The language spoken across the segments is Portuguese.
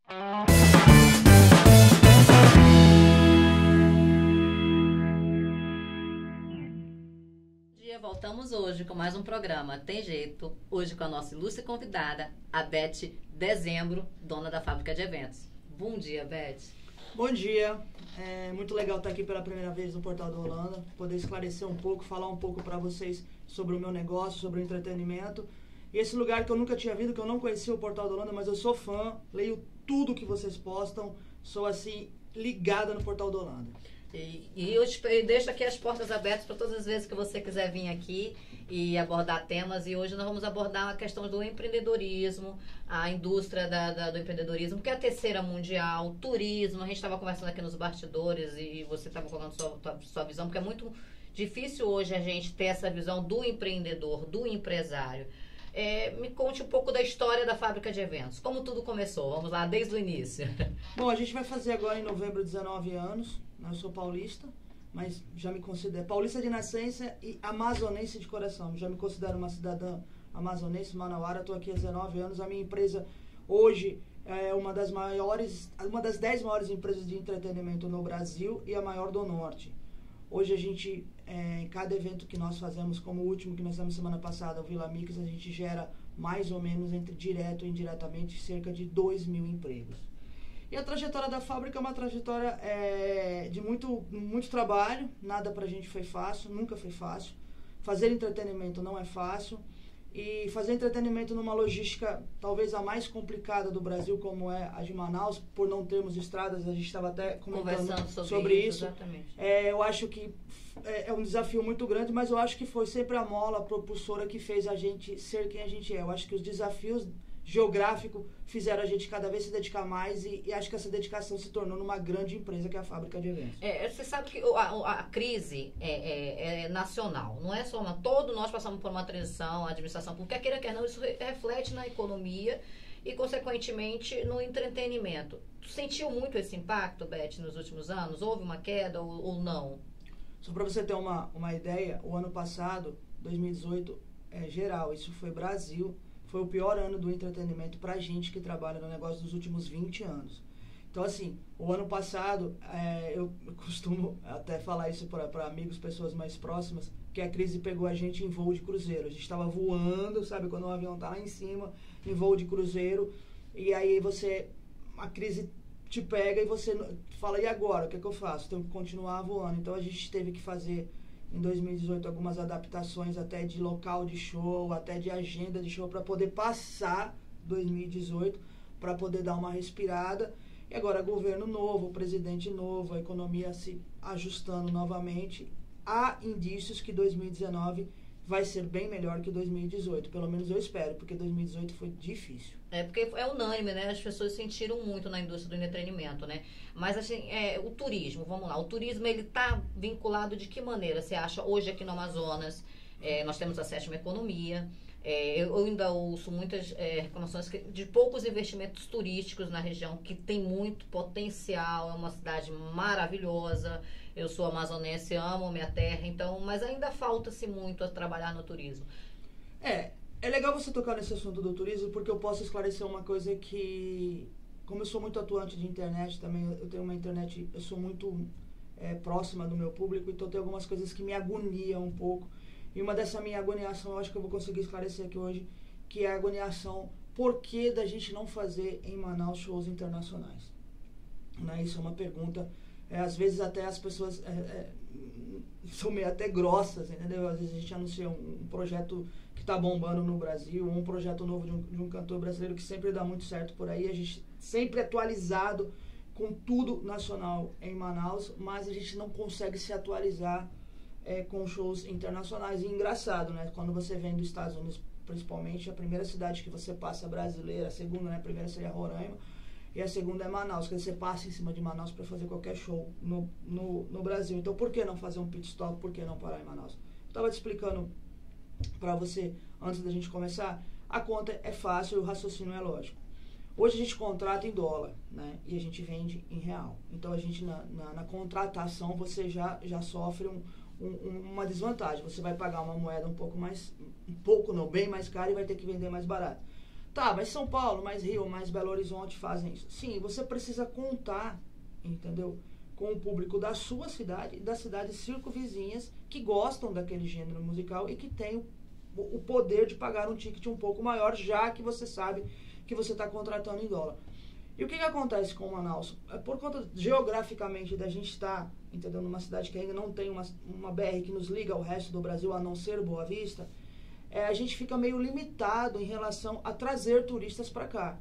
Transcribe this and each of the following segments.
Voltamos hoje com mais um programa Tem Jeito, hoje com a nossa ilustre convidada, a Beth Dezembro, dona da Fábrica de Eventos. Bom dia, Beth. Bom dia, é muito legal estar aqui pela primeira vez no Portal do Holanda, poder esclarecer um pouco, falar um pouco para vocês sobre o meu negócio, sobre o entretenimento. E esse lugar que eu nunca tinha vindo, que eu não conhecia o Portal do Holanda, mas eu sou fã, leio tudo que vocês postam, sou assim, ligada no Portal do Holanda. E eu deixo aqui as portas abertas para todas as vezes que você quiser vir aqui e abordar temas. E hoje nós vamos abordar a questão do empreendedorismo, a indústria do empreendedorismo, que é a terceira mundial, turismo. A gente estava conversando aqui nos bastidores e você estava colocando sua visão, porque é muito difícil hoje a gente ter essa visão do empreendedor, do empresário. Me conte um pouco da história da Fábrica de Eventos. Como tudo começou? Vamos lá, desde o início. Bom, a gente vai fazer agora em novembro 19 anos. Eu sou paulista, mas já me considero paulista de nascença e amazonense de coração. Já me considero uma cidadã amazonense, manauara. Estou aqui há 19 anos. A minha empresa hoje é uma das 10 maiores empresas de entretenimento no Brasil e a maior do Norte. Hoje a gente, em cada evento que nós fazemos, como o último que nós fizemos semana passada, o Vila Mix, a gente gera mais ou menos, entre direto e indiretamente, cerca de 2.000 empregos. E a trajetória da fábrica é uma trajetória de muito trabalho, nada pra gente foi fácil, nunca foi fácil. Fazer entretenimento não é fácil. E fazer entretenimento numa logística talvez a mais complicada do Brasil, como é a de Manaus, por não termos estradas, a gente estava até conversando sobre isso. Eu acho que é um desafio muito grande, mas eu acho que foi sempre a mola propulsora que fez a gente ser quem a gente é. Eu acho que os desafios geográfico fizeram a gente cada vez se dedicar mais e acho que essa dedicação se tornou numa grande empresa que é a Fábrica de Eventos. Você sabe que a crise é nacional, não é só uma. Todos nós passamos por uma transição, a administração pública, queira quer não, isso reflete na economia e, consequentemente, no entretenimento. Tu sentiu muito esse impacto, Beth, nos últimos anos? Houve uma queda ou não? Só para você ter uma ideia, o ano passado, 2018, geral, isso foi Brasil, foi o pior ano do entretenimento pra gente que trabalha no negócio dos últimos 20 anos. Então, assim, o ano passado, eu costumo até falar isso para amigos, pessoas mais próximas, que a crise pegou a gente em voo de cruzeiro. A gente estava voando, sabe, quando o avião tá lá em cima, em voo de cruzeiro, e aí a crise te pega e você fala, e agora? O que é que eu faço? Tenho que continuar voando. Então, a gente teve que fazer em 2018 algumas adaptações até de local de show, até de agenda de show, para poder passar 2018, para poder dar uma respirada. E agora governo novo, presidente novo, a economia se ajustando novamente. Há indícios que 2019 vai ser bem melhor que 2018, pelo menos eu espero, porque 2018 foi difícil. Porque é unânime, né? As pessoas sentiram muito na indústria do entretenimento, né? Mas, assim, o turismo, vamos lá, o turismo, ele tá vinculado de que maneira? Você acha, hoje aqui no Amazonas, nós temos a sétima economia, eu ainda ouço muitas reclamações de poucos investimentos turísticos na região, que tem muito potencial, é uma cidade maravilhosa. Eu sou amazonense, amo minha terra, então, mas ainda falta-se muito a trabalhar no turismo. É legal você tocar nesse assunto do turismo, porque eu posso esclarecer uma coisa que, como eu sou muito atuante de internet também, eu tenho uma internet, eu sou muito próxima do meu público, então tem algumas coisas que me agoniam um pouco. E uma dessa minha agoniação, eu acho que eu vou conseguir esclarecer aqui hoje, que é a agoniação, por que da gente não fazer em Manaus shows internacionais? Né? Isso é uma pergunta, às vezes até as pessoas são meio até grossas, entendeu? Às vezes a gente anuncia um projeto que está bombando no Brasil, um projeto novo de um cantor brasileiro que sempre dá muito certo por aí, a gente sempre atualizado com tudo nacional em Manaus, mas a gente não consegue se atualizar com shows internacionais. E engraçado, né? Quando você vem dos Estados Unidos, principalmente, a primeira cidade que você passa brasileira, a segunda, né? A primeira seria Roraima, e a segunda é Manaus, que você passa em cima de Manaus para fazer qualquer show no Brasil. Então, por que não fazer um pit stop? Por que não parar em Manaus? Eu estava te explicando para você, antes da gente começar, a conta é fácil e o raciocínio é lógico. Hoje a gente contrata em dólar, né? E a gente vende em real. Então, a gente, na contratação, você já sofre uma desvantagem. Você vai pagar uma moeda bem mais cara e vai ter que vender mais barato. Tá, mas São Paulo, mais Rio, mais Belo Horizonte fazem isso. Sim, você precisa contar, entendeu? Com o público da sua cidade e das cidades circunvizinhas que gostam daquele gênero musical e que tem o poder de pagar um ticket um pouco maior, já que você sabe que você está contratando em dólar. E o que acontece com Manaus? Por conta, geograficamente, da gente estar, entendeu, numa cidade que ainda não tem uma BR que nos liga ao resto do Brasil, a não ser Boa Vista, a gente fica meio limitado em relação a trazer turistas para cá.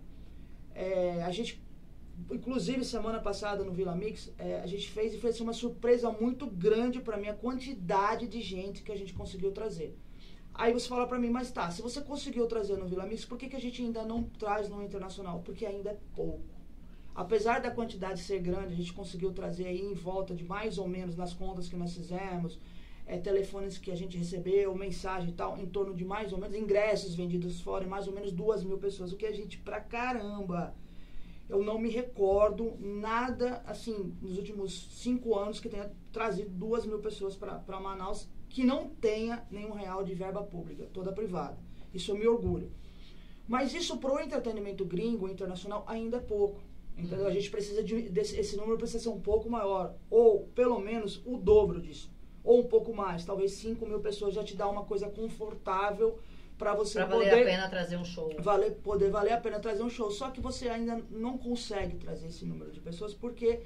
A gente, inclusive, semana passada no Vila Mix, a gente fez e foi assim, uma surpresa muito grande para mim a quantidade de gente que a gente conseguiu trazer. Aí você fala pra mim, mas tá, se você conseguiu trazer no Vila Mix, por que a gente ainda não traz no internacional? Porque ainda é pouco. Apesar da quantidade ser grande, a gente conseguiu trazer aí em volta de mais ou menos, nas contas que nós fizemos, telefones que a gente recebeu, mensagem e tal, em torno de mais ou menos, ingressos vendidos fora, mais ou menos 2.000 pessoas, o que a gente, pra caramba, eu não me recordo nada, assim, nos últimos 5 anos que tenha trazido 2.000 pessoas pra Manaus, que não tenha nenhum real de verba pública, toda privada. Isso eu me orgulho. Mas isso pro entretenimento gringo, internacional, ainda é pouco. Entendeu? A gente precisa esse número precisa ser um pouco maior, ou pelo menos o dobro disso, ou um pouco mais, talvez 5.000 pessoas já te dá uma coisa confortável para você pra poder... valer a pena trazer um show. Poder valer a pena trazer um show. Só que você ainda não consegue trazer esse número de pessoas, porque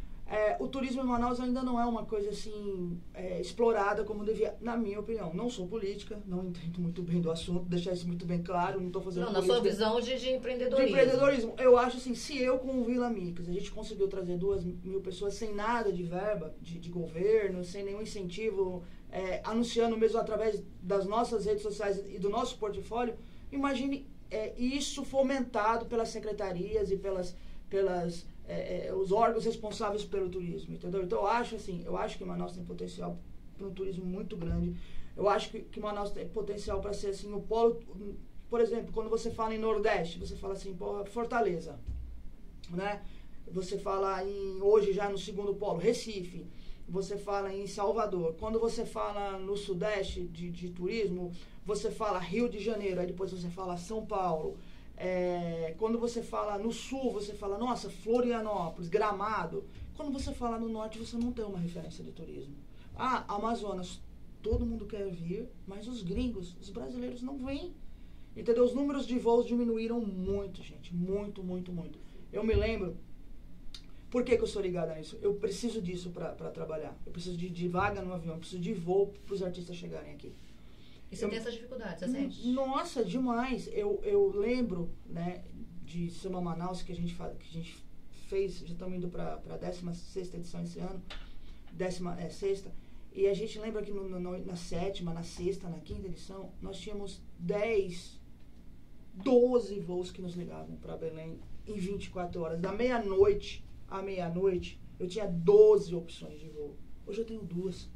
o turismo em Manaus ainda não é uma coisa assim explorada como devia, na minha opinião. Não sou política, não entendo muito bem do assunto, deixar isso muito bem claro, não estou fazendo política. Na sua visão de empreendedorismo. De empreendedorismo. Eu acho assim, se eu com o Vila Mix, a gente conseguiu trazer 2.000 pessoas sem nada de verba, de governo, sem nenhum incentivo, anunciando mesmo através das nossas redes sociais e do nosso portfólio, imagine isso fomentado pelas secretarias e pelas os órgãos responsáveis pelo turismo, entendeu? Então eu acho que Manaus tem potencial para um turismo muito grande. Eu acho que Manaus tem potencial para ser assim o polo. Por exemplo, quando você fala em Nordeste, você fala assim, porra, Fortaleza, né? Você fala hoje já no segundo polo, Recife. Você fala em Salvador. Quando você fala no Sudeste de turismo, você fala Rio de Janeiro, aí depois você fala São Paulo. Quando você fala no sul, você fala, nossa, Florianópolis, Gramado. Quando você fala no norte, você não tem uma referência de turismo. Amazonas, todo mundo quer vir, mas os gringos, os brasileiros não vêm. Entendeu? Os números de voos diminuíram muito, gente. Muito, muito, muito. Eu me lembro, por que eu sou ligada nisso? Eu preciso disso para trabalhar. Eu preciso de vaga no avião, eu preciso de voo para os artistas chegarem aqui. E você tem essas dificuldades, você sente? Nossa, demais. Eu lembro, né, de Samba Manaus, que a gente fez, já estamos indo para a 16ª edição esse ano, 16ª, e a gente lembra que na 7ª, na 6ª, na 5ª edição, nós tínhamos 12 voos que nos ligavam para Belém em 24 horas. Da meia-noite à meia-noite, eu tinha 12 opções de voo. Hoje eu tenho 2.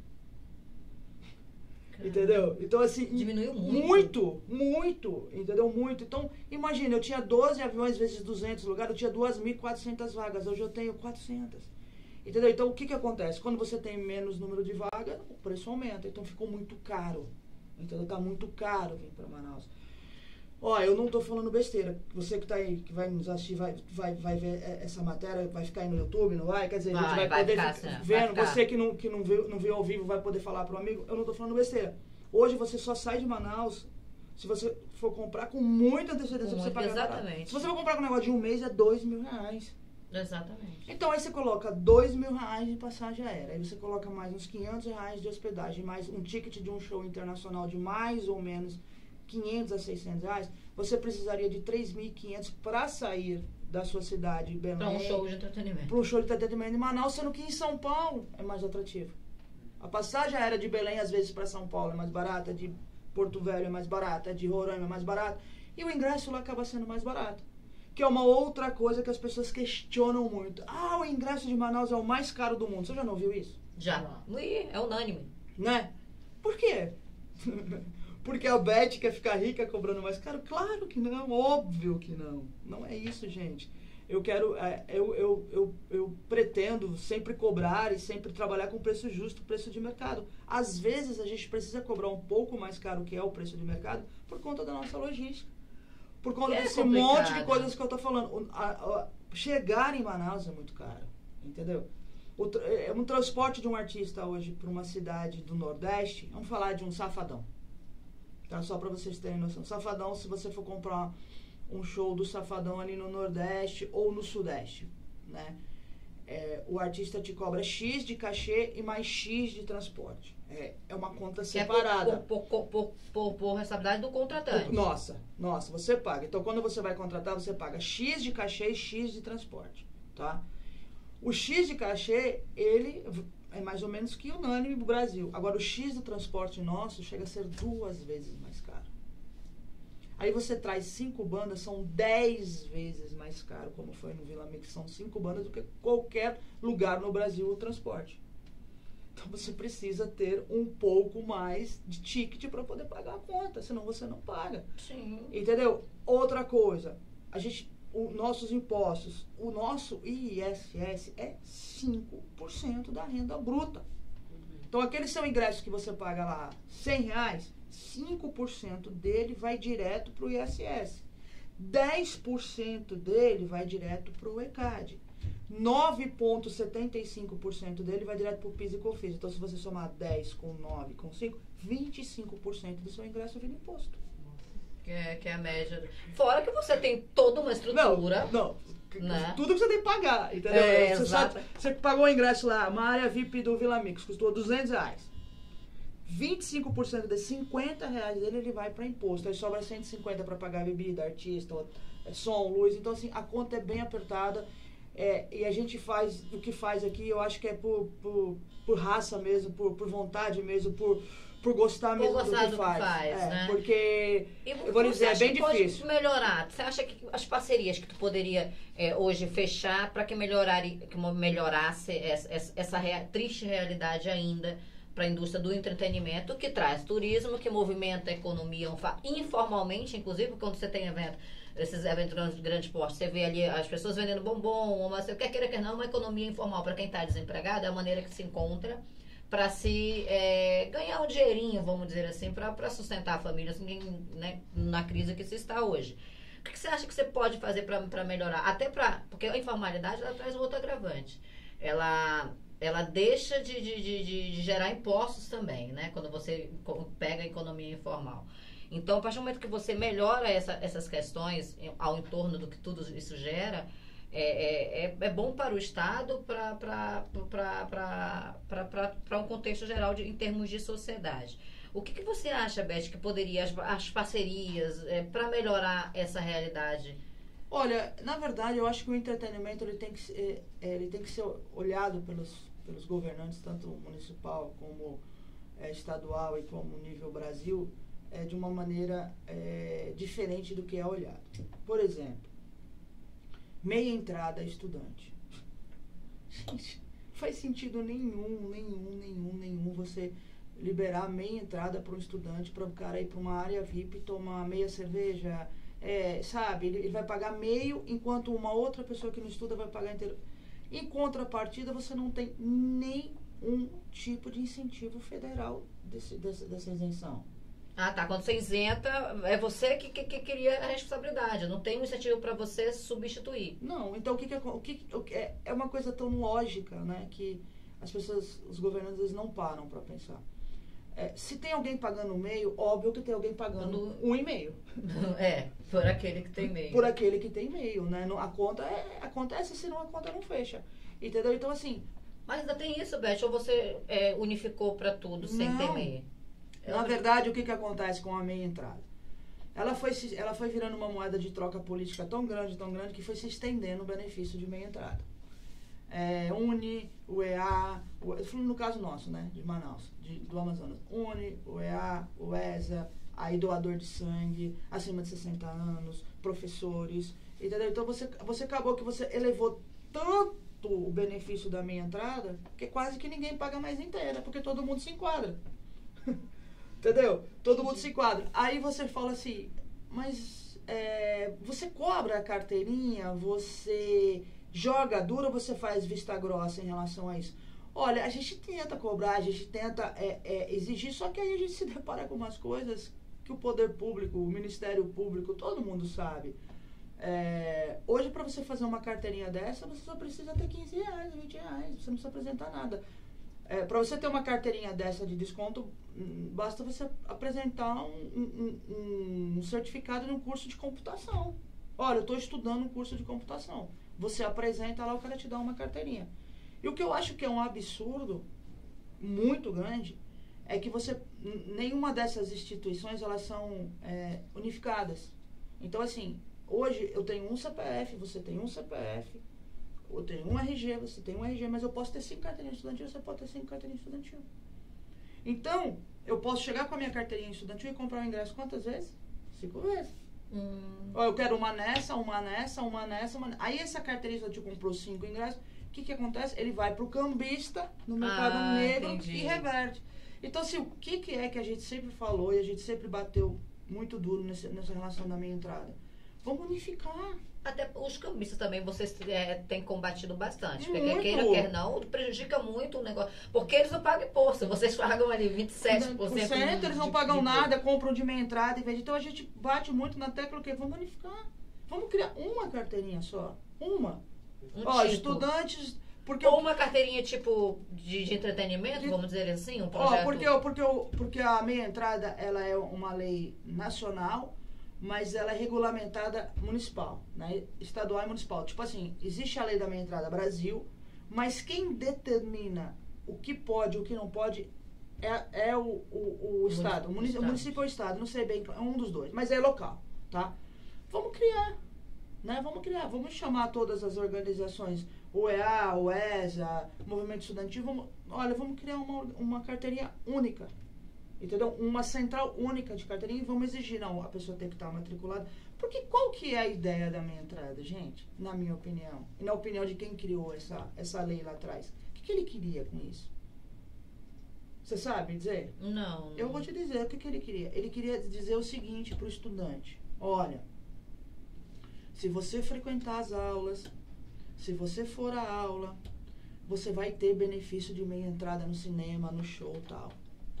Entendeu? Então, assim... Diminuiu muito. Muito, entendeu? Muito. Então, imagina, eu tinha 12 aviões vezes 200 lugares, eu tinha 2.400 vagas, hoje eu tenho 400. Entendeu? Então, o que acontece? Quando você tem menos número de vagas, o preço aumenta. Então, ficou muito caro. Entendeu? Tá muito caro vir para Manaus. Eu não tô falando besteira. Você que tá aí, que vai nos assistir, vai ver essa matéria, vai ficar aí no YouTube, não vai? Quer dizer, a gente vai poder ficar vendo. Você que não viu ao vivo vai poder falar pro amigo. Eu não tô falando besteira. Hoje você só sai de Manaus se você for comprar com muita antecedência pra você pagar. Exatamente. Se você for comprar com um negócio de um mês, é R$2.000. Exatamente. Então aí você coloca R$2.000 de passagem aérea. Aí você coloca mais uns R$500 de hospedagem, mais um ticket de um show internacional de mais ou menos R$500 a R$600, você precisaria de 3.500 para sair da sua cidade, Belém. Para um show de entretenimento. Para um show de entretenimento em Manaus, sendo que em São Paulo é mais atrativo. A passagem aérea de Belém, às vezes, para São Paulo é mais barata, de Porto Velho é mais barata, de Roraima é mais barata, e o ingresso lá acaba sendo mais barato. Que é uma outra coisa que as pessoas questionam muito. O ingresso de Manaus é o mais caro do mundo. Você já não viu isso? Já. É unânime. Né? Por quê? Porque a Beth quer ficar rica cobrando mais caro? Claro que não, óbvio que não. Não é isso, gente. Eu pretendo sempre cobrar e sempre trabalhar com preço justo, preço de mercado. Às vezes a gente precisa cobrar um pouco mais caro que é o preço de mercado por conta da nossa logística. por conta desse complicado. monte de coisas que eu tô falando. Chegar em Manaus é muito caro, entendeu? Um transporte de um artista hoje para uma cidade do Nordeste, vamos falar de um Safadão, tá? Só para vocês terem noção. Safadão, se você for comprar um show do Safadão ali no Nordeste ou no Sudeste, né? O artista te cobra X de cachê e mais X de transporte. É uma conta separada. Por responsabilidade do contratante. Nossa, você paga. Então, quando você vai contratar, você paga X de cachê e X de transporte, tá? O X de cachê, ele é mais ou menos que unânime no Brasil. Agora, o X do transporte nosso chega a ser 2 vezes mais caro. Aí você traz 5 bandas, são 10 vezes mais caro, como foi no Vila Mix. São 5 bandas do que qualquer lugar no Brasil o transporte. Então você precisa ter um pouco mais de ticket para poder pagar a conta, senão você não paga. Sim. Entendeu? Outra coisa, nossos impostos, o nosso ISS é 5% da renda bruta. Então aquele seu ingresso que você paga lá, R$100, 5% dele vai direto para o ISS. 10% dele vai direto para o ECAD. 9,75% dele vai direto para o PIS e COFINS. Então, se você somar 10 com 9 com 5, 25% do seu ingresso vira imposto. Que é a média. Fora que você tem toda uma estrutura. Não. Né? Tudo que você tem que pagar, entendeu? Você pagou o ingresso lá, uma área VIP do Vila Mix, custou R$200. 25% desses R$50 dele, ele vai para imposto. Aí sobra 150 para pagar bebida, artista, som, luz. Então, assim, a conta é bem apertada. E a gente faz o que faz aqui, eu acho que é por raça mesmo, por vontade mesmo, por gostar mesmo do que faz. Né? Porque, eu vou dizer, é bem difícil. Pode melhorar? Você acha que as parcerias que tu poderia hoje fechar para que melhorasse essa triste realidade ainda para a indústria do entretenimento, que traz turismo, que movimenta a economia informalmente, inclusive quando você tem esses eventos de grande porte, você vê ali as pessoas vendendo bombom, mas você quer queira, quer não, uma economia informal para quem está desempregado, é a maneira que se encontra para se ganhar um dinheirinho, vamos dizer assim, para sustentar a família, assim, né, na crise que se está hoje. O que você acha que você pode fazer para melhorar? Porque a informalidade, ela traz um outro agravante. Ela deixa de gerar impostos também, né? Quando você pega a economia informal. Então, a partir do momento que você melhora essas questões ao entorno do que tudo isso gera, é bom para o Estado, para um contexto geral em termos de sociedade. O que você acha, Beth, que poderia, as parcerias, para melhorar essa realidade? Olha, na verdade, eu acho que o entretenimento ele tem que ser olhado pelos governantes, tanto municipal como estadual e como nível Brasil, de uma maneira diferente do que é olhado. Por exemplo, meia entrada estudante. Gente, não faz sentido nenhum você liberar meia entrada para um estudante, para o cara ir para uma área VIP, tomar meia cerveja, sabe? Ele vai pagar meio, enquanto uma outra pessoa que não estuda vai pagar inteiro. Em contrapartida, você não tem nenhum tipo de incentivo federal dessa isenção. Ah, tá. Quando você isenta, é você que queria a responsabilidade. Não tem um incentivo para você substituir. Não. Então, é uma coisa tão lógica, né? Que as pessoas, os governantes, eles não param para pensar. Se tem alguém pagando meio, óbvio que tem alguém pagando 1,5. Por aquele que tem meio. Por aquele que tem meio, né? A conta é essa, senão a conta não fecha. Entendeu? Então, assim... Mas ainda tem isso, Beth? Ou você unificou para tudo sem ter meio? Na verdade, o que acontece com a meia entrada? Ela foi virando uma moeda de troca política tão grande, que foi se estendendo o benefício de meia entrada. Uni, UEA, no caso nosso, né, de Manaus, do Amazonas, Uni, UEA, UESA, aí doador de sangue, acima de 60 anos, professores, entendeu? Então você acabou que você elevou tanto o benefício da meia entrada, que quase que ninguém paga mais inteira, porque todo mundo se enquadra. Entendeu? Todo mundo se enquadra. Aí você fala assim, mas você cobra a carteirinha, você joga dura ou você faz vista grossa em relação a isso? Olha, a gente tenta cobrar, a gente tenta exigir, só que aí a gente se depara com umas coisas que o poder público, o Ministério Público, todo mundo sabe. Hoje, para você fazer uma carteirinha dessa, você só precisa ter R$15, R$20, você não precisa apresentar nada. Para você ter uma carteirinha dessa de desconto, basta você apresentar um certificado de um curso de computação. Olha, eu estou estudando um curso de computação. Você apresenta lá, o cara te dá uma carteirinha. E o que eu acho que é um absurdo muito grande é que nenhuma dessas instituições, elas são unificadas. Então, assim, hoje eu tenho um CPF, você tem um CPF, eu tenho um RG, você tem um RG, mas eu posso ter 5 carteirinhas estudantil, você pode ter 5 carteirinhas estudantil. Então, eu posso chegar com a minha carteirinha estudantil e comprar o ingresso quantas vezes? 5 vezes. Eu quero uma nessa, uma nessa, uma nessa, uma nessa. Aí essa carteirinha estudantil comprou 5 ingressos, o que acontece? Ele vai para o cambista no mercado negro, entendi, e reverte. Então, assim, o que é que a gente sempre falou e a gente sempre bateu muito duro nessa relação da minha entrada? Vamos unificar. Até os cambistas também, vocês têm combatido bastante. Muito. Porque queira não, prejudica muito o negócio. Porque eles não pagam imposto. Vocês pagam ali 27%. Eles não pagam nada, compram de meia entrada. Então a gente bate muito na tecla que vamos unificar. Vamos criar uma carteirinha só. Uma. Estudantes... Ou uma carteirinha tipo de entretenimento, vamos dizer assim, um projeto... Porque a meia entrada, ela é uma lei nacional, mas ela é regulamentada municipal, né? Estadual e municipal. Tipo assim, existe a lei da meia entrada Brasil, mas quem determina o que pode e o que não pode é o Estado. O município ou o Estado, não sei bem, é um dos dois, mas é local, tá? Vamos criar, né? Vamos chamar todas as organizações, o EA, o ESA, Movimento Estudantil, vamos criar uma carteirinha única. Entendeu? Uma central única de carteirinha e vamos exigir, não, a pessoa tem que estar matriculada. Porque qual que é a ideia da minha entrada, gente? Na minha opinião. E na opinião de quem criou essa lei lá atrás. O que ele queria com isso? Você sabe dizer? Não. Eu vou te dizer o que ele queria. Ele queria dizer o seguinte para o estudante. Olha, se você frequentar as aulas, se você for à aula, você vai ter benefício de meia entrada no cinema, no show e tal.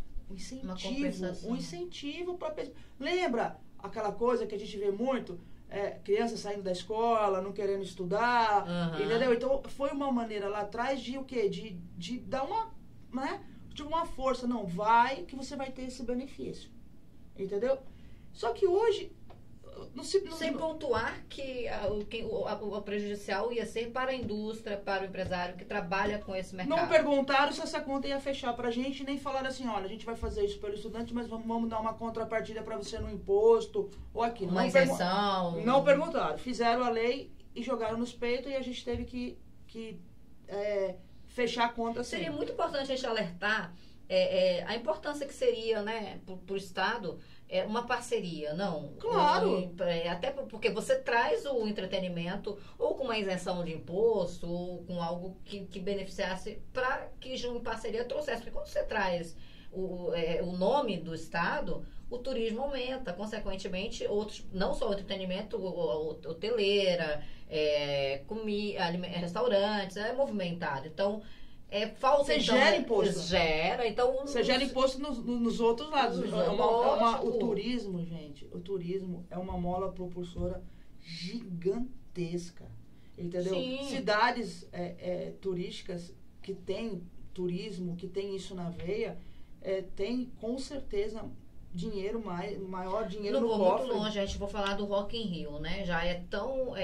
Um incentivo para pessoa. Lembra aquela coisa que a gente vê muito? Criança saindo da escola, não querendo estudar, entendeu? Então, foi uma maneira lá atrás de o quê? De dar uma força. Não, vai que você vai ter esse benefício. Entendeu? Só que hoje... Sem pontuar que o prejudicial ia ser para a indústria, para o empresário que trabalha com esse mercado. Não perguntaram se essa conta ia fechar pra gente, nem falaram assim, olha, a gente vai fazer isso pelo estudante, mas vamos dar uma contrapartida para você no imposto ou aqui. Uma isenção. Não perguntaram. Fizeram a lei e jogaram nos peitos e a gente teve que fechar a conta assim. Seria muito importante a gente alertar a importância que seria, né, para o Estado, uma parceria, não? Claro! Até porque você traz o entretenimento ou com uma isenção de imposto ou com algo que beneficiasse para que em parceria trouxesse. Porque quando você traz o nome do Estado, o turismo aumenta, consequentemente, outros, não só o entretenimento, hoteleira, restaurantes, é movimentado. Então, falta, você gera imposto. Então, você gera imposto nos outros lados. O turismo, gente, é uma mola propulsora gigantesca. Entendeu? Sim. Cidades turísticas que tem turismo, que tem isso na veia, tem com certeza maior dinheiro no cofre. Não vou muito longe, a gente vou falar do Rock in Rio, né? Já é tão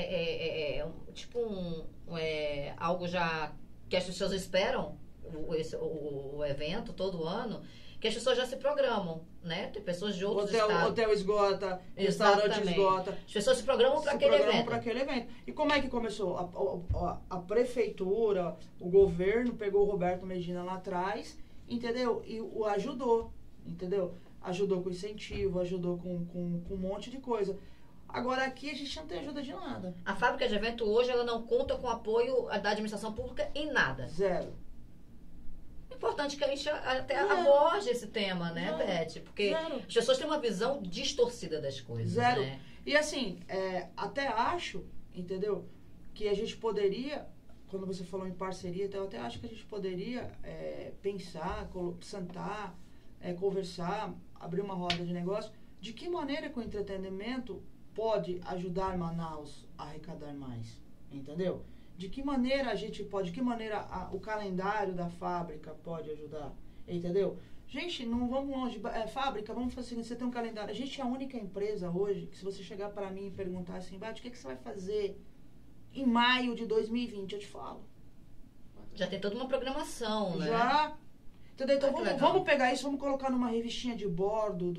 algo já que as pessoas esperam o evento todo ano, que as pessoas já se programam, né? Tem pessoas de outros estados. Hotel esgota, restaurante esgota. As pessoas se programam para aquele evento. E como é que começou? A prefeitura, o governo pegou o Roberto Medina lá atrás, entendeu? E o ajudou, entendeu? Ajudou com incentivo, ajudou com um monte de coisa. Agora, aqui a gente não tem ajuda de nada. A fábrica de evento hoje, ela não conta com apoio da administração pública em nada. Zero. É importante que a gente até aborde esse tema, né, Beth? Porque as pessoas têm uma visão distorcida das coisas. Zero. Né? E assim, até acho, entendeu, que a gente poderia, quando você falou em parceria, então, eu até acho que a gente poderia pensar, sentar, conversar, abrir uma roda de negócio, de que maneira que o entretenimento pode ajudar Manaus a arrecadar mais, entendeu? De que maneira a gente pode, de que maneira o calendário da fábrica pode ajudar, entendeu? Gente, não vamos longe, fábrica, vamos fazer assim, você tem um calendário. A gente é a única empresa hoje que se você chegar para mim e perguntar assim, Bate, o que você vai fazer em maio de 2020, eu te falo. Já tem toda uma programação, né? Já. Entendeu? Então vamos pegar isso, vamos colocar numa revistinha de bordo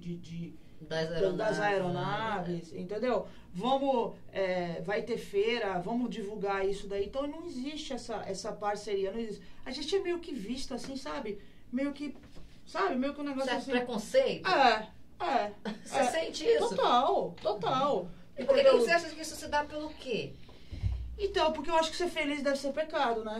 das aeronaves, entendeu? Vamos, vai ter feira, vamos divulgar isso daí. Então não existe essa parceria, não existe. A gente é meio que visto assim, sabe? Meio que um negócio certo assim. Preconceito? Você sente isso? Total. E por que você acha que isso se dá pelo quê? Então, porque eu acho que ser feliz deve ser pecado, né?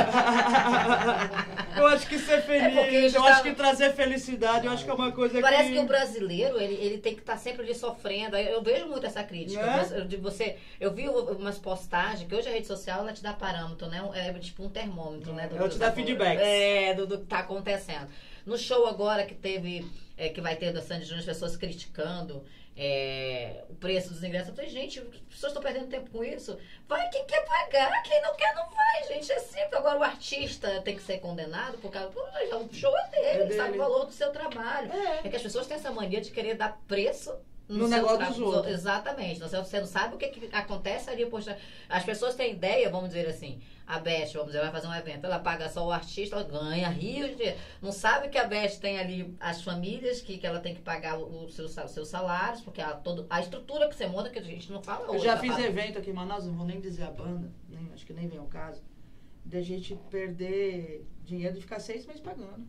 Eu acho que ser feliz, eu acho que trazer felicidade, eu acho que é uma coisa Parece que o brasileiro, ele tem que estar sempre ali sofrendo. Eu vejo muito essa crítica. Eu vi umas postagens, que hoje a rede social, ela te dá parâmetro, né? É tipo um termômetro, né? Ela te dá feedback. Do que tá acontecendo. No show agora que teve, que vai ter da Sandy Júnior, as pessoas criticando o preço dos ingressos. Eu falei, gente, as pessoas estão perdendo tempo com isso. Vai quem quer pagar, quem não quer não vai, gente. É simples. Agora o artista tem que ser condenado por causa o show é dele, ele sabe o valor do seu trabalho. É que as pessoas têm essa mania de querer dar preço no negócio dos outros. Exatamente. Você não sabe o que acontece ali. Poxa, as pessoas têm ideia, vamos dizer assim. A Beth, vamos dizer, vai fazer um evento, ela paga só o artista, ela ganha rios de dinheiro. Não sabe que a Beth tem ali as famílias, que ela tem que pagar os seus salários, porque a estrutura que você monta, que a gente não fala hoje. Eu já fiz evento aqui em Manaus, não vou nem dizer a banda, acho que nem vem ao caso, de a gente perder dinheiro e ficar 6 meses pagando.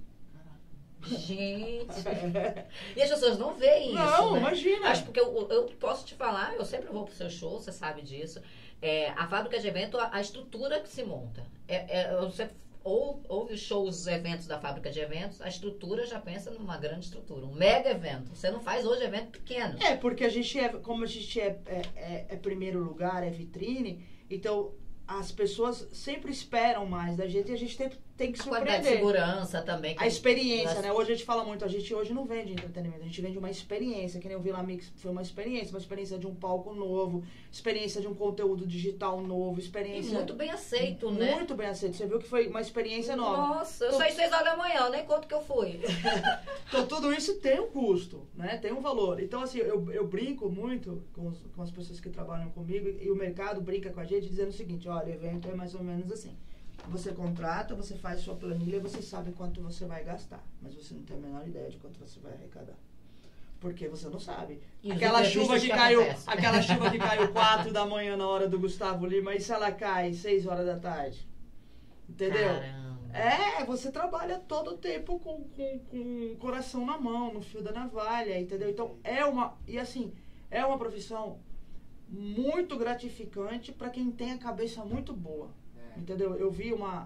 Gente. E as pessoas não veem isso. Não, né? imagina. Acho porque eu posso te falar, eu sempre vou pro seu show, você sabe disso. A fábrica de evento, a estrutura que se monta. Você ouve os shows, os eventos da fábrica de eventos, a estrutura já pensa numa grande estrutura. Um mega evento. Você não faz hoje evento pequeno. Porque como a gente é primeiro lugar, é vitrine, então as pessoas sempre esperam mais da gente e a gente tem que surpreender. A qualidade de segurança também. A experiência, né? Hoje a gente fala muito, a gente hoje não vende entretenimento, a gente vende uma experiência, que nem o Vila Mix foi uma experiência de um palco novo, experiência de um conteúdo digital novo, experiência... E muito bem aceito, né? Muito bem aceito, você viu que foi uma experiência nova. Nossa, eu saí 6 horas da manhã, eu nem conto que eu fui. Então tudo isso tem um custo, né? Tem um valor. Então assim, eu brinco muito com as pessoas que trabalham comigo e o mercado brinca com a gente dizendo o seguinte, olha, o evento é mais ou menos assim. Você contrata, você faz sua planilha, você sabe quanto você vai gastar, mas você não tem a menor ideia de quanto você vai arrecadar. Porque você não sabe. Aquela chuva que caiu 4 da manhã na hora do Gustavo Lima, e se ela cai 6 horas da tarde? Entendeu? Caramba. Você trabalha todo o tempo com o coração na mão, no fio da navalha, entendeu? Então, é uma profissão muito gratificante para quem tem a cabeça muito boa. Entendeu? Eu vi uma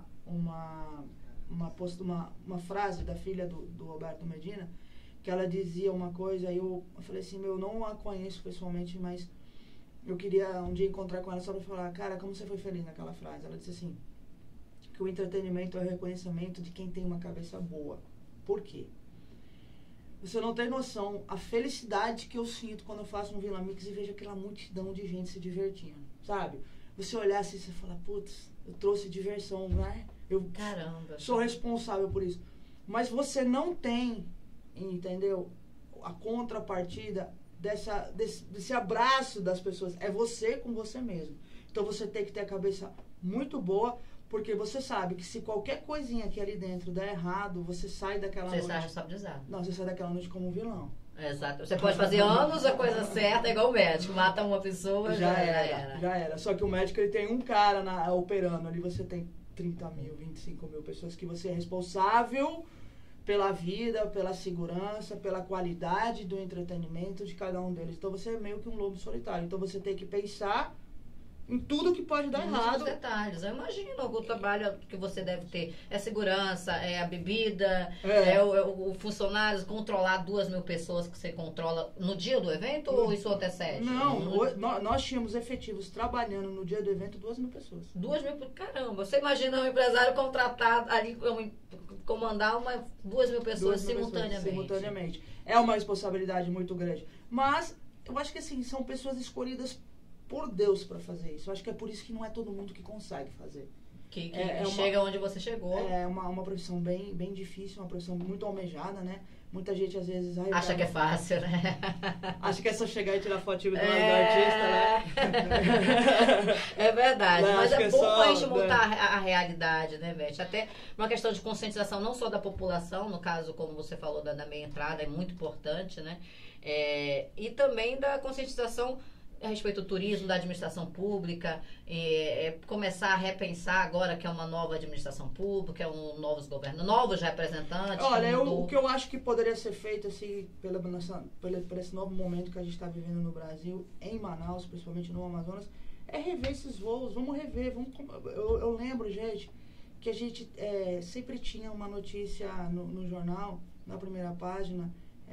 frase da filha do Roberto Medina, que ela dizia uma coisa, e eu falei assim, eu não a conheço pessoalmente, mas eu queria um dia encontrar com ela só para falar, cara, como você foi feliz naquela frase? Ela disse assim, que o entretenimento é o reconhecimento de quem tem uma cabeça boa. Por quê? Você não tem noção a felicidade que eu sinto quando eu faço um Vila Mix e vejo aquela multidão de gente se divertindo, sabe? Você olhar assim e você fala, putz, eu trouxe diversão, né? Caramba. Sou responsável por isso. Mas você não tem, entendeu? A contrapartida desse abraço das pessoas. É você com você mesmo. Então você tem que ter a cabeça muito boa, porque você sabe que se qualquer coisinha aqui ali dentro der errado, você sai daquela noite... Você sai responsabilizado. Não, você sai daquela noite como um vilão. Exato. Você pode fazer anos a coisa certa, igual o médico. Mata uma pessoa, já era. Só que o médico, ele tem um cara operando ali, você tem 30 mil, 25 mil pessoas que você é responsável pela vida, pela segurança, pela qualidade do entretenimento de cada um deles. Então você é meio que um lobo solitário. Então você tem que pensar em tudo que pode dar errado. Detalhes. Eu imagino o trabalho que você deve ter. É segurança, é a bebida, o funcionário, controlar 2.000 pessoas que você controla no dia do evento ou isso antecede? Não, nós tínhamos efetivos trabalhando no dia do evento 2.000 pessoas. 2.000? Caramba, você imagina um empresário contratado ali, comandar 2.000 pessoas simultaneamente. É uma responsabilidade muito grande. Mas eu acho que assim, são pessoas escolhidas por Deus para fazer isso. Eu acho que é por isso que não é todo mundo que consegue fazer. Que chega onde você chegou. É uma profissão bem difícil, uma profissão muito almejada, né? Muita gente às vezes... acha que é fácil, né? Acha que é só chegar e tirar fotinho do artista, né? É verdade. Não, mas é bom a gente montar né? a realidade, né, Beth? Até uma questão de conscientização não só da população, no caso, como você falou, da meia entrada, é muito importante, né? E também da conscientização a respeito do turismo, da administração pública, começar a repensar agora que é uma nova administração pública, novos representantes. Olha, o que eu acho que poderia ser feito assim, por esse novo momento que a gente está vivendo no Brasil, em Manaus, principalmente no Amazonas, é rever esses voos. Vamos rever. Eu lembro, gente, que a gente sempre tinha uma notícia no jornal, na primeira página,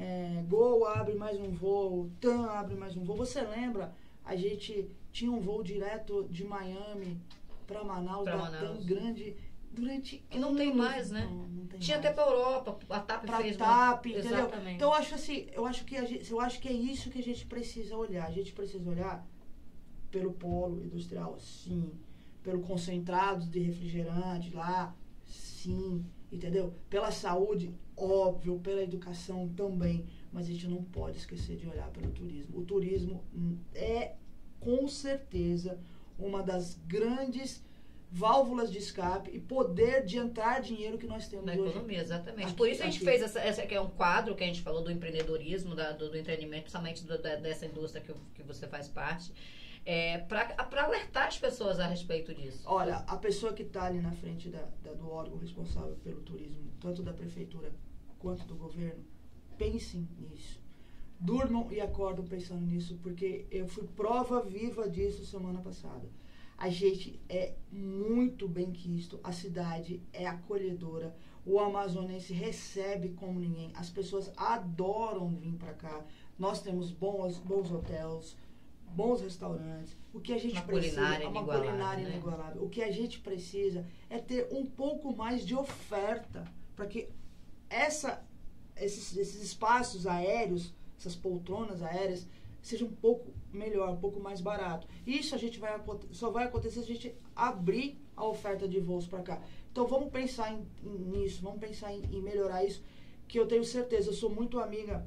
Gol abre mais um voo, TAM abre mais um voo. Você lembra? A gente tinha um voo direto de Miami para Manaus, TAM grande, durante anos. Não tem mais, né? Não tem tinha mais. Até para Europa, a TAP fez. Entendeu? Exatamente. Então eu acho que é isso que a gente precisa olhar. A gente precisa olhar pelo polo industrial, sim. Pelo concentrado de refrigerante lá, sim. Entendeu? Pela saúde, óbvio, pela educação também, mas a gente não pode esquecer de olhar pelo turismo. O turismo é, com certeza, uma das grandes válvulas de escape e poder de entrar dinheiro que nós temos na hoje. Economia, exatamente. Por isso a gente fez essa que é um quadro que a gente falou do empreendedorismo, do empreendimento, principalmente dessa indústria que você faz parte. Para alertar as pessoas a respeito disso. Olha, a pessoa que está ali na frente do órgão responsável pelo turismo, tanto da prefeitura quanto do governo, pensem nisso. Durmam e acordam pensando nisso, porque eu fui prova viva disso semana passada. A gente é muito bem quisto, a cidade é acolhedora, o amazonense recebe como ninguém, as pessoas adoram vir para cá. Nós temos bons hotéis, bons restaurantes. O que a gente precisa é uma culinária inigualável. O que a gente precisa é ter um pouco mais de oferta para que esses espaços aéreos, essas poltronas aéreas, seja um pouco melhor, um pouco mais barato. Isso só vai acontecer se a gente abrir a oferta de voos para cá. Então vamos pensar nisso, vamos pensar em melhorar isso, que eu tenho certeza. Eu sou muito amiga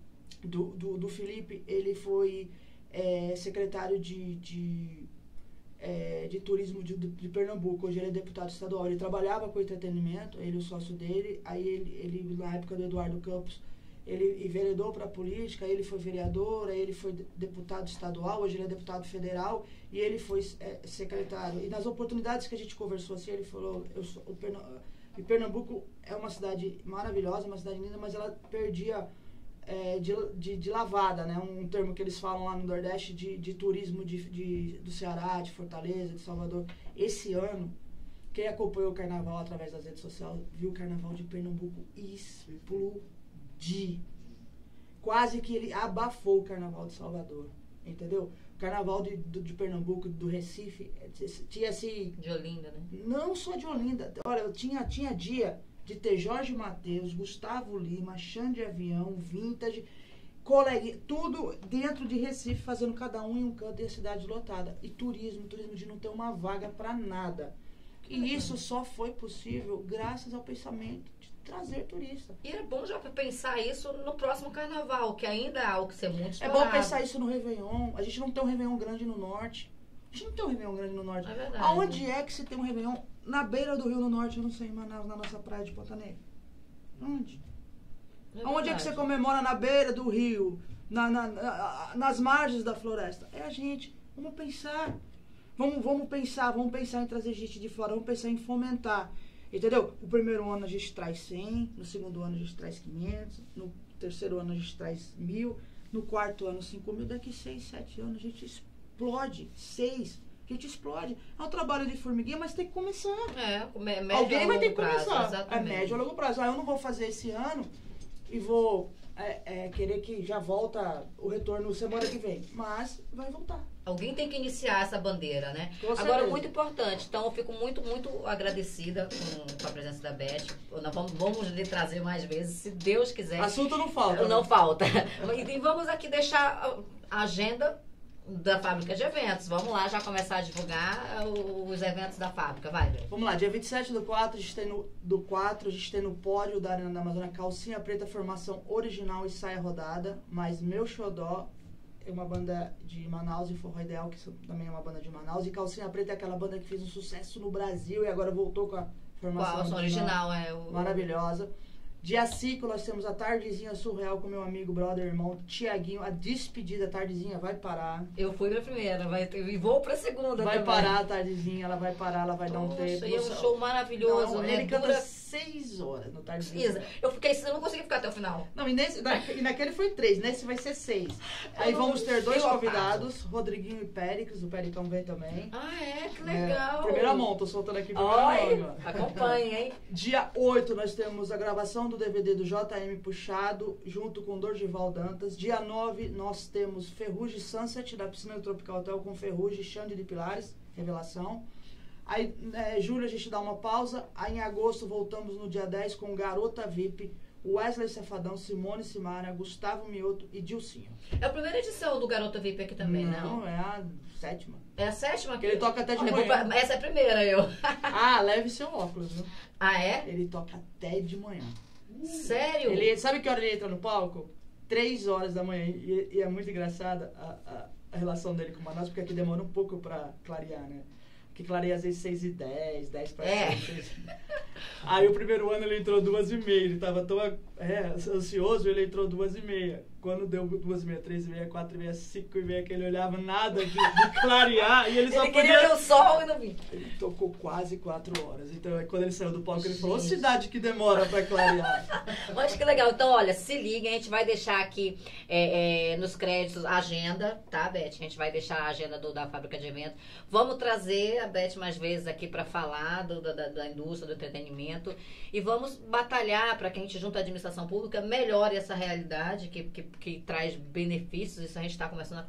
do Felipe, ele foi secretário de turismo de Pernambuco. Hoje ele é deputado estadual. Ele trabalhava com entretenimento, ele e o sócio dele. Aí ele na época do Eduardo Campos, ele enveredou para a política, ele foi vereador, aí ele foi deputado estadual, hoje ele é deputado federal e ele foi secretário. E nas oportunidades que a gente conversou assim, ele falou, Pernambuco é uma cidade maravilhosa, uma cidade linda, mas ela perdia de lavada, né? Um termo que eles falam lá no Nordeste de turismo do Ceará, de Fortaleza, de Salvador. Esse ano, quem acompanhou o carnaval através das redes sociais, viu o carnaval de Pernambuco explodir. Quase que ele abafou o carnaval de Salvador, entendeu? O carnaval de Pernambuco, do Recife, tinha assim... De Olinda, né? Não só de Olinda. Olha, tinha dia de ter Jorge Mateus, Gustavo Lima, Xande Avião, Vintage, colega, tudo dentro de Recife, fazendo cada um em um canto e a cidade lotada. E turismo de não ter uma vaga para nada. E isso só foi possível graças ao pensamento de trazer turista. E é bom já pensar isso no próximo carnaval, que ainda há o que ser muito explorado. É bom pensar isso no Réveillon. A gente não tem um Réveillon grande no Norte. A gente não tem um Réveillon grande no Norte. É verdade. Aonde é que você tem um Réveillon? Na beira do Rio no Norte, eu não sei, em Manaus, na nossa praia de Ponta Negra. Onde? Aonde é que você comemora na beira do rio? Nas margens da floresta? É a gente. Vamos pensar. Vamos pensar em trazer gente de fora, vamos pensar em fomentar. Entendeu? O primeiro ano a gente traz 100, no segundo ano a gente traz 500, no terceiro ano a gente traz 1.000, no quarto ano 5.000, daqui 6, 7 anos a gente explode. 6. que te explode. É um trabalho de formiguinha, mas tem que começar. Médio Alguém vai ter que prazo, começar. exatamente. É médio a longo prazo. Eu não vou fazer esse ano e vou querer que já volta o retorno semana que vem. Mas vai voltar. Alguém tem que iniciar essa bandeira, né? Com certeza. Agora, muito importante. Então, eu fico muito, muito agradecida com a presença da Beth. Nós vamos lhe trazer mais vezes, se Deus quiser. Assunto não falta. Não falta. E vamos aqui deixar a agenda da fábrica de eventos. Vamos lá já começar a divulgar os eventos da fábrica. Vai, Beth. Vamos lá, dia 27 do 4, a gente tem no pódio da Arena da Amazônia Calcinha Preta, formação original e saia rodada, mas Meu Xodó é uma banda de Manaus e Forró Ideal, que também é uma banda de Manaus, e Calcinha Preta é aquela banda que fez um sucesso no Brasil e agora voltou com a formação original. Maravilhosa. Dia 5 nós temos a Tardezinha Surreal com meu amigo, brother, irmão Tiaguinho. A despedida, a Tardezinha vai parar. Eu fui pra primeira, e vou pra segunda vai também. parar a Tardezinha, ela vai parar, ela vai dar um tempo. E é um show maravilhoso, não, né? Ele canta 6 horas no Tardezinha. Eu não consegui ficar até o final. Não, e naquele foi 3, nesse vai ser 6. Aí vamos ter 2 convidados, Rodriguinho e Péricles, o Pericão vem também. Que legal. Primeira mão, tô soltando aqui acompanhe, hein? Dia 8 nós temos a gravação do DVD do JM Puxado, junto com Dorgival Dantas. Dia 9 nós temos Ferrugem Sunset, da Piscina do Tropical Hotel, com Ferrugem, Xande de Pilares, revelação. Aí, julho a gente dá uma pausa. Aí em agosto voltamos no dia 10 com Garota VIP, Wesley Safadão, Simone Simara, Gustavo Mioto e Dilcinho. É a primeira edição do Garota VIP aqui também, né? Não, é a 7ª. É a 7ª? Que ele toca até de manhã. Essa é a primeira, leve seu óculos, viu? Ele toca até de manhã. Sério? Sabe que hora ele entra no palco? 3 horas da manhã. E é muito engraçada a relação dele com o Manaus, porque aqui demora um pouco pra clarear, né? Que clareia às vezes 6h10, 10 para 6. Aí o primeiro ano ele entrou 2h30. Ele tava tão ansioso, ele entrou 2h30. Quando deu 2h30, 3h30, 4h30, 5h30, que ele olhava nada de clarear. E ele só queria ver o sol e não vi. Ele tocou quase 4 horas. Então, quando ele saiu do palco, ele falou: cidade que demora pra clarear. Mas que legal. Então, olha, se liguem. A gente vai deixar aqui nos créditos a agenda, tá, Beth? A gente vai deixar a agenda da fábrica de eventos. Vamos trazer a Beth mais vezes aqui pra falar da indústria, do entretenimento. E vamos batalhar para que a gente, junto à administração pública, melhore essa realidade que traz benefícios. Isso a gente está começando a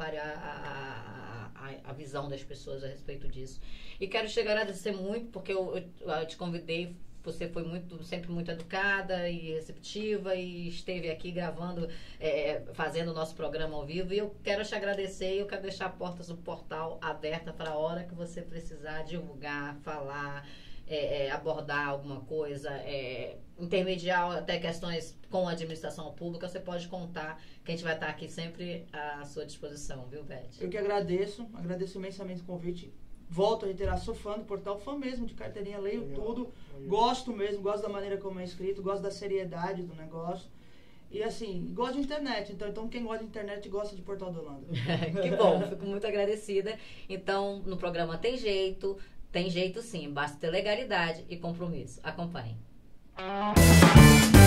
clarear a visão das pessoas a respeito disso. E quero te agradecer muito, porque eu te convidei, você foi sempre muito educada e receptiva e esteve aqui gravando, fazendo o nosso programa ao vivo. E eu quero te agradecer e eu quero deixar portas do portal aberta para a hora que você precisar divulgar, falar, abordar alguma coisa, intermediar até questões com a administração pública. Você pode contar que a gente vai estar aqui sempre à sua disposição, viu, Beth? Eu que agradeço imensamente o convite. Volto a reiterar, sou fã do portal, fã mesmo de carteirinha, leio tudo, gosto da maneira como é escrito, gosto da seriedade do negócio. E assim, gosto de internet, então quem gosta de internet gosta de Portal do Holanda. Que bom, fico muito agradecida. Então, no programa Tem Jeito sim, basta ter legalidade e compromisso. Acompanhe.